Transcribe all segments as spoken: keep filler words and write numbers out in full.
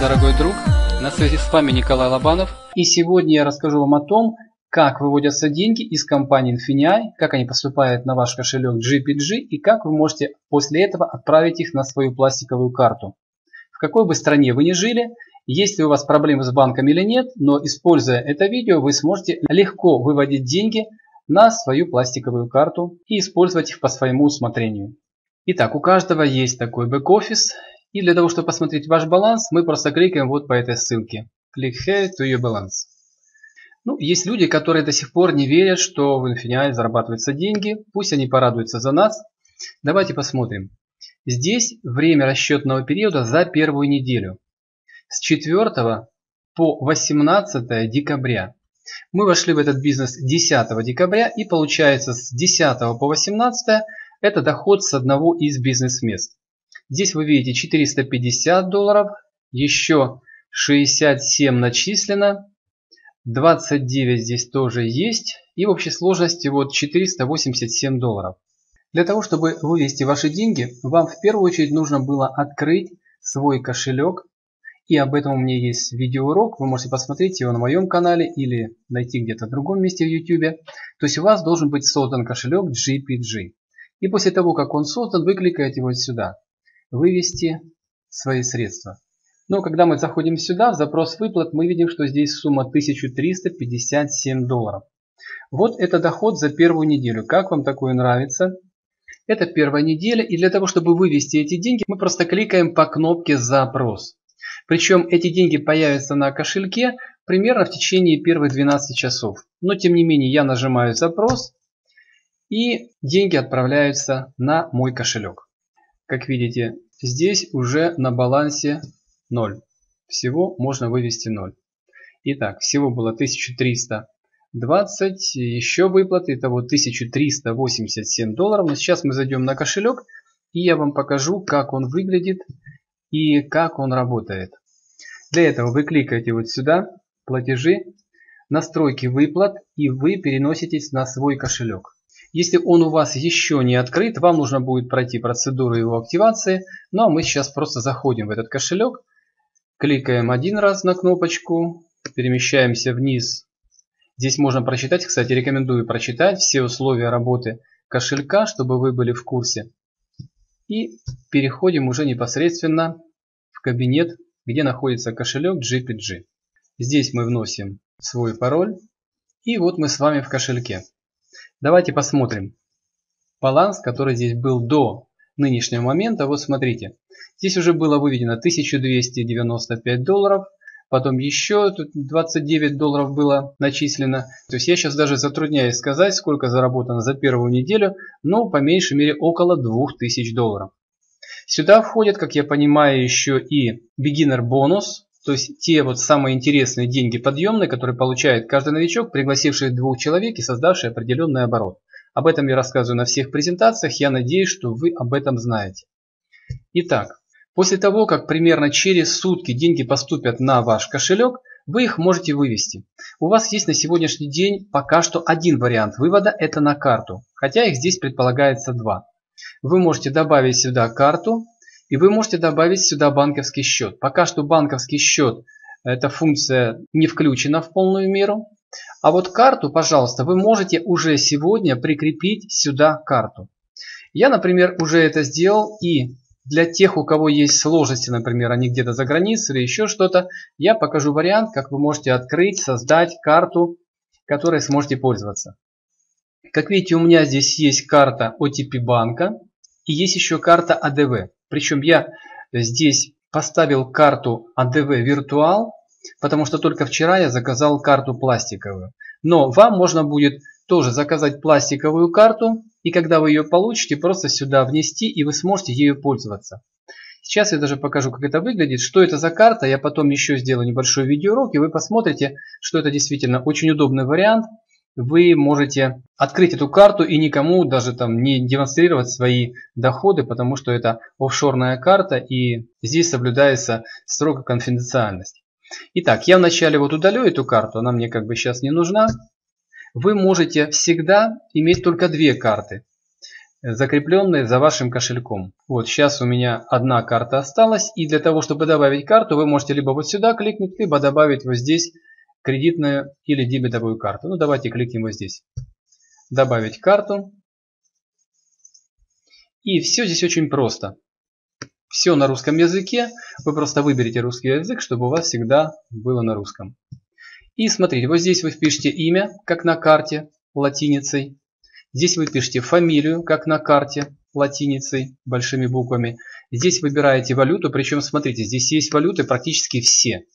дорогой друг, на связи с вами Николай Лобанов. И сегодня я расскажу вам о том, как выводятся деньги из компании Infineon, как они поступают на ваш кошелек джи пи джи и как вы можете после этого отправить их на свою пластиковую карту. В какой бы стране вы ни жили, есть ли у вас проблемы с банком или нет, но используя это видео вы сможете легко выводить деньги на свою пластиковую карту и использовать их по своему усмотрению. Итак, у каждого есть такой бэк-офис. И для того, чтобы посмотреть ваш баланс, мы просто кликаем вот по этой ссылке. Click here to your balance. Ну, есть люди, которые до сих пор не верят, что в Infineon зарабатываются деньги. Пусть они порадуются за нас. Давайте посмотрим. Здесь время расчетного периода за первую неделю. С четвёртого по восемнадцатое декабря. Мы вошли в этот бизнес десятого декабря. И получается с десятого по восемнадцатое это доход с одного из бизнес-мест. Здесь вы видите четыреста пятьдесят долларов, еще шестьдесят семь начислено, двадцать девять здесь тоже есть и в общей сложности вот четыреста восемьдесят семь долларов. Для того, чтобы вывести ваши деньги, вам в первую очередь нужно было открыть свой кошелек. И об этом у меня есть видеоурок, вы можете посмотреть его на моем канале или найти где-то в другом месте в YouTube. То есть у вас должен быть создан кошелек джи пи джи. И после того, как он создан, вы кликаете вот сюда. Вывести свои средства. Но когда мы заходим сюда, в запрос выплат, мы видим, что здесь сумма тысяча триста пятьдесят семь долларов. Вот это доход за первую неделю. Как вам такое нравится? Это первая неделя. И для того, чтобы вывести эти деньги, мы просто кликаем по кнопке «Запрос». Причем эти деньги появятся на кошельке примерно в течение первых двенадцати часов. Но тем не менее я нажимаю «Запрос» и деньги отправляются на мой кошелек. Как видите, здесь уже на балансе ноль. Всего можно вывести ноль. Итак, всего было тысяча триста двадцать, еще выплаты, итого тысяча триста восемьдесят семь долларов. Но сейчас мы зайдем на кошелек и я вам покажу, как он выглядит и как он работает. Для этого вы кликаете вот сюда, платежи, настройки выплат и вы переноситесь на свой кошелек. Если он у вас еще не открыт, вам нужно будет пройти процедуру его активации. Ну а мы сейчас просто заходим в этот кошелек, кликаем один раз на кнопочку, перемещаемся вниз. Здесь можно прочитать, кстати, рекомендую прочитать все условия работы кошелька, чтобы вы были в курсе. И переходим уже непосредственно в кабинет, где находится кошелек джи пи джи. Здесь мы вносим свой пароль. И вот мы с вами в кошельке. Давайте посмотрим баланс, который здесь был до нынешнего момента. Вот смотрите, здесь уже было выведено тысяча двести девяносто пять долларов, потом еще тут двадцать девять долларов было начислено. То есть я сейчас даже затрудняюсь сказать, сколько заработано за первую неделю, но по меньшей мере около двух тысяч долларов. Сюда входят, как я понимаю, еще и beginner бонус. То есть те вот самые интересные деньги подъемные, которые получает каждый новичок, пригласивший двух человек и создавший определенный оборот. Об этом я рассказываю на всех презентациях. Я надеюсь, что вы об этом знаете. Итак, после того, как примерно через сутки деньги поступят на ваш кошелек, вы их можете вывести. У вас есть на сегодняшний день пока что один вариант вывода, это на карту. Хотя их здесь предполагается два. Вы можете добавить сюда карту. И вы можете добавить сюда банковский счет. Пока что банковский счет, эта функция не включена в полную меру. А вот карту, пожалуйста, вы можете уже сегодня прикрепить сюда карту. Я, например, уже это сделал. И для тех, у кого есть сложности, например, они где-то за границей или еще что-то, я покажу вариант, как вы можете открыть, создать карту, которой сможете пользоваться. Как видите, у меня здесь есть карта о ти пи банка и есть еще карта а дэ вэ. Причем я здесь поставил карту а дэ вэ Virtual, потому что только вчера я заказал карту пластиковую. Но вам можно будет тоже заказать пластиковую карту, и когда вы ее получите, просто сюда внести, и вы сможете ею пользоваться. Сейчас я даже покажу, как это выглядит, что это за карта. Я потом еще сделаю небольшой видеоурок, и вы посмотрите, что это действительно очень удобный вариант. Вы можете открыть эту карту и никому даже там не демонстрировать свои доходы, потому что это офшорная карта и здесь соблюдается строго конфиденциальность. Итак, я вначале вот удалю эту карту, она мне как бы сейчас не нужна. Вы можете всегда иметь только две карты. закрепленные за вашим кошельком. Вот сейчас у меня одна карта осталась. И для того, чтобы добавить карту, вы можете либо вот сюда кликнуть, либо добавить вот здесь кредитную или дебетовую карту. Ну давайте кликнем вот здесь. Добавить карту. И все здесь очень просто. Все на русском языке. Вы просто выберите русский язык, чтобы у вас всегда было на русском. И смотрите, вот здесь вы впишите имя, как на карте, латиницей. Здесь вы пишете фамилию, как на карте, латиницей, большими буквами. Здесь выбираете валюту, причем смотрите, здесь есть валюты практически все.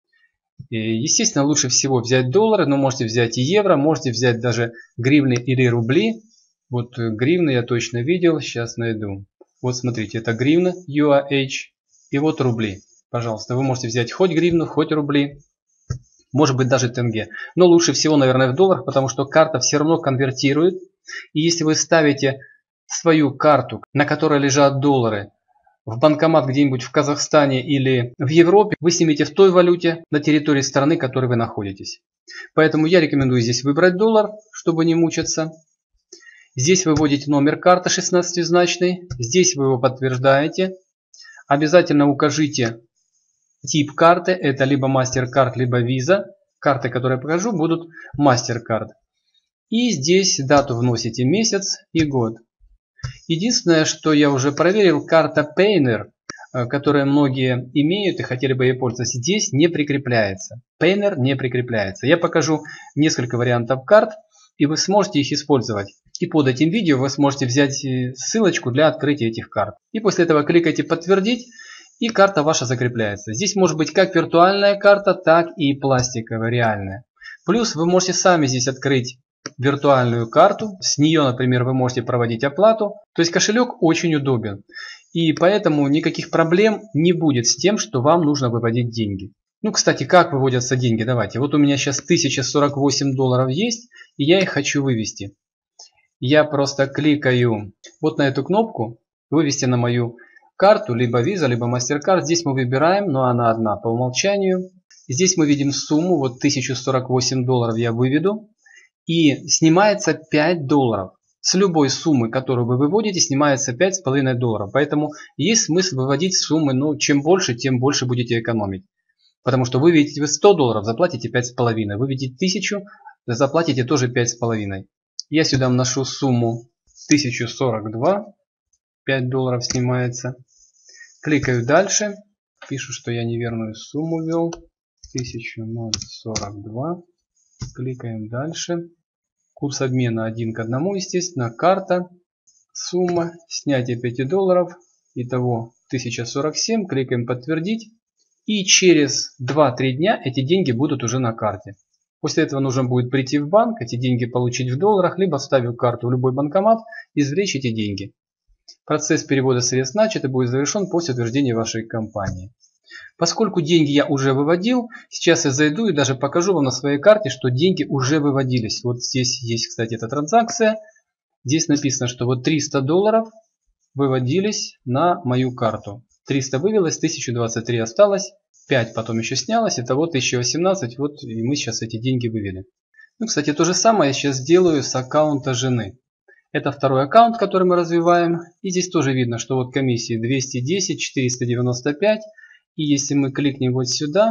И, естественно, лучше всего взять доллары, но можете взять и евро, можете взять даже гривны или рубли. Вот гривны я точно видел, сейчас найду. Вот смотрите, это гривна ю эй эйч и вот рубли. Пожалуйста, вы можете взять хоть гривну, хоть рубли. Может быть даже тенге. Но лучше всего, наверное, в долларах, потому что карта все равно конвертирует. И если вы ставите свою карту, на которой лежат доллары, в банкомат где-нибудь в Казахстане или в Европе, вы снимете в той валюте на территории страны, в которой вы находитесь. Поэтому я рекомендую здесь выбрать доллар, чтобы не мучиться. Здесь вы вводите номер карты шестнадцатизначный. Здесь вы его подтверждаете. Обязательно укажите тип карты. Это либо MasterCard, либо Visa. Карты, которые я покажу, будут MasterCard. И здесь дату вносите, месяц и год. Единственное, что я уже проверил, карта Payoneer, которую многие имеют и хотели бы ей пользоваться, здесь не прикрепляется. Payoneer не прикрепляется. Я покажу несколько вариантов карт, и вы сможете их использовать. И под этим видео вы сможете взять ссылочку для открытия этих карт. И после этого кликайте «Подтвердить», и карта ваша закрепляется. Здесь может быть как виртуальная карта, так и пластиковая, реальная. Плюс вы можете сами здесь открыть виртуальную карту. С нее, например, вы можете проводить оплату. То есть кошелек очень удобен. И поэтому никаких проблем не будет с тем, что вам нужно выводить деньги. Ну, кстати, как выводятся деньги? Давайте. Вот у меня сейчас тысяча сорок восемь долларов есть, и я их хочу вывести. Я просто кликаю вот на эту кнопку «Вывести на мою карту», либо Visa, либо MasterCard. Здесь мы выбираем, но она одна по умолчанию. Здесь мы видим сумму, вот тысяча сорок восемь долларов я выведу. И снимается пять долларов. С любой суммы, которую вы выводите, снимается пять с половиной долларов. Поэтому есть смысл выводить суммы, ну, чем больше, тем больше будете экономить. Потому что выведите вы сто долларов, заплатите пять с половиной. Выведите тысячу, заплатите тоже пять с половиной. Я сюда вношу сумму тысяча сорок два. пять долларов снимается. Кликаю дальше. Пишу, что я неверную сумму ввел. тысяча сорок два. Кликаем дальше. Курс обмена один к одному, естественно. Карта. Сумма. Снятие пять долларов. Итого тысяча сорок семь. Кликаем «Подтвердить». И через два-три дня эти деньги будут уже на карте. После этого нужно будет прийти в банк, эти деньги получить в долларах, либо вставив карту в любой банкомат, извлечь эти деньги. Процесс перевода средств начат и будет завершен после утверждения вашей компании. Поскольку деньги я уже выводил, сейчас я зайду и даже покажу вам на своей карте, что деньги уже выводились. Вот здесь есть, кстати, эта транзакция. Здесь написано, что вот триста долларов выводились на мою карту. триста вывелось, тысяча двадцать три осталось. пять потом еще снялось, итого тысяча восемнадцать, вот и мы сейчас эти деньги вывели. Ну, кстати, то же самое я сейчас делаю с аккаунта жены. Это второй аккаунт, который мы развиваем. И здесь тоже видно, что вот комиссии двести десять, четыреста девяносто пять. И если мы кликнем вот сюда,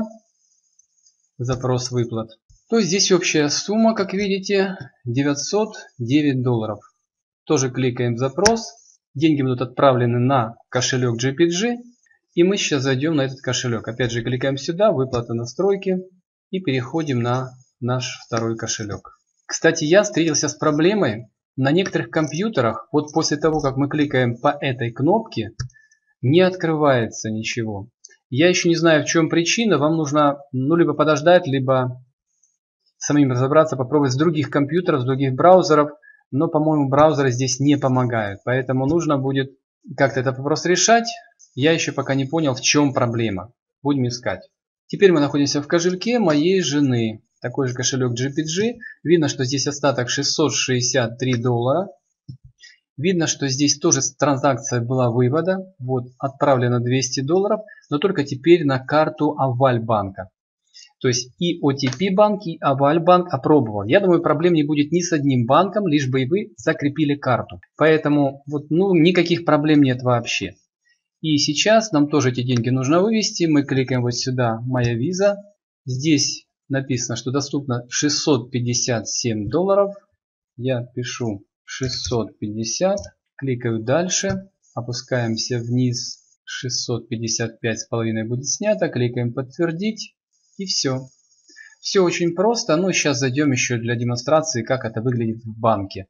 запрос выплат, то здесь общая сумма, как видите, девятьсот девять долларов. Тоже кликаем запрос. Деньги будут отправлены на кошелек джи пи джи. И мы сейчас зайдем на этот кошелек. Опять же кликаем сюда, выплата, настройки. И переходим на наш второй кошелек. Кстати, я встретился с проблемой. На некоторых компьютерах, вот после того, как мы кликаем по этой кнопке, не открывается ничего. Я еще не знаю, в чем причина. Вам нужно ну, либо подождать, либо самим разобраться, попробовать с других компьютеров, с других браузеров. Но, по-моему, браузеры здесь не помогают. Поэтому нужно будет как-то этот вопрос решать. Я еще пока не понял, в чем проблема. Будем искать. Теперь мы находимся в кошельке моей жены. Такой же кошелек джи пи джи. Видно, что здесь остаток шестьсот шестьдесят три доллара. Видно, что здесь тоже транзакция была вывода. Вот отправлено двести долларов. Но только теперь на карту Аваль банка. То есть и о ти пи банк, и Аваль банк опробовал. Я думаю, проблем не будет ни с одним банком, лишь бы и вы закрепили карту. Поэтому вот, ну, никаких проблем нет вообще. И сейчас нам тоже эти деньги нужно вывести. Мы кликаем вот сюда «Моя виза». Здесь написано, что доступно шестьсот пятьдесят семь долларов. Я пишу шестьсот пятьдесят. Кликаю дальше. Опускаемся вниз. шестьсот пятьдесят пять с половиной будет снято. Кликаем «Подтвердить». И все. Все очень просто. Ну, сейчас зайдем еще для демонстрации, как это выглядит в банке.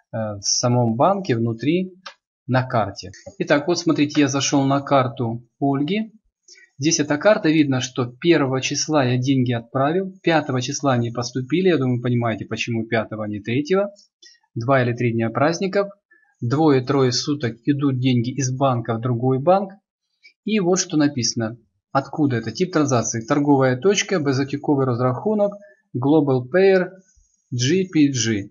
В самом банке, внутри, на карте. Итак, вот смотрите, я зашел на карту Ольги. Здесь эта карта, видно, что первого числа я деньги отправил, пятого числа они поступили. Я думаю, понимаете, почему пятого, а не третьего. Два или три дня праздников. Двое-трое суток идут деньги из банка в другой банк. И вот что написано. Откуда это? Тип транзакции. Торговая точка, безотіковий розрахунок, Global Payer, джи пі джи.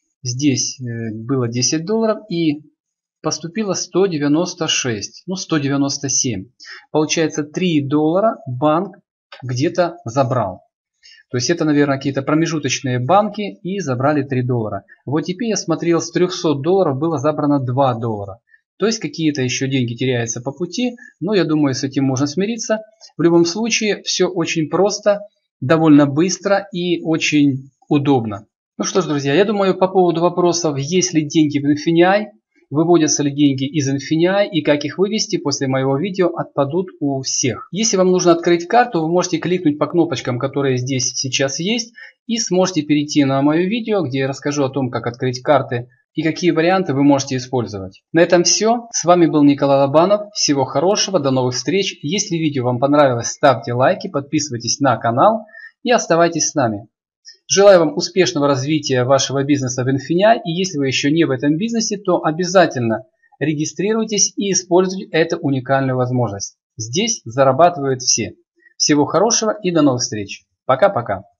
Здесь было десять долларов и поступило сто девяносто шесть, ну сто девяносто семь. Получается, три доллара банк где-то забрал. То есть это, наверное, какие-то промежуточные банки и забрали три доллара. Вот теперь я смотрел, с трёхсот долларов было забрано два доллара. То есть какие-то еще деньги теряются по пути, но я думаю, с этим можно смириться. В любом случае, все очень просто, довольно быстро и очень удобно. Ну что ж, друзья, я думаю, по поводу вопросов, есть ли деньги в Infineon, выводятся ли деньги из Infineon и как их вывести, после моего видео отпадут у всех. Если вам нужно открыть карту, вы можете кликнуть по кнопочкам, которые здесь сейчас есть, и сможете перейти на мое видео, где я расскажу о том, как открыть карты и какие варианты вы можете использовать. На этом все. С вами был Николай Лобанов. Всего хорошего, до новых встреч. Если видео вам понравилось, ставьте лайки, подписывайтесь на канал и оставайтесь с нами. Желаю вам успешного развития вашего бизнеса в Infineon. И если вы еще не в этом бизнесе, то обязательно регистрируйтесь и используйте эту уникальную возможность. Здесь зарабатывают все. Всего хорошего и до новых встреч. Пока-пока.